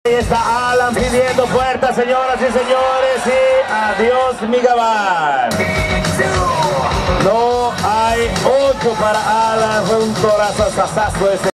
Ahí está Alan pidiendo puertas, señoras y señores. Y adiós, mi Gabán. No hay 8 para Alan. Fue un torazo ese.